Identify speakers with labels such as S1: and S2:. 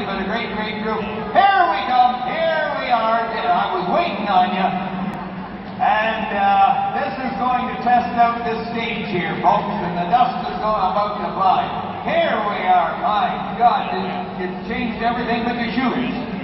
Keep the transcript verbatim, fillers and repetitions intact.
S1: for the great, great group. Here we come. Here we are. I was waiting on you. And uh, this is going to test out this stage here, folks. And the dust is going about to fly. Here we are. My God, it, it changed everything but your shoes.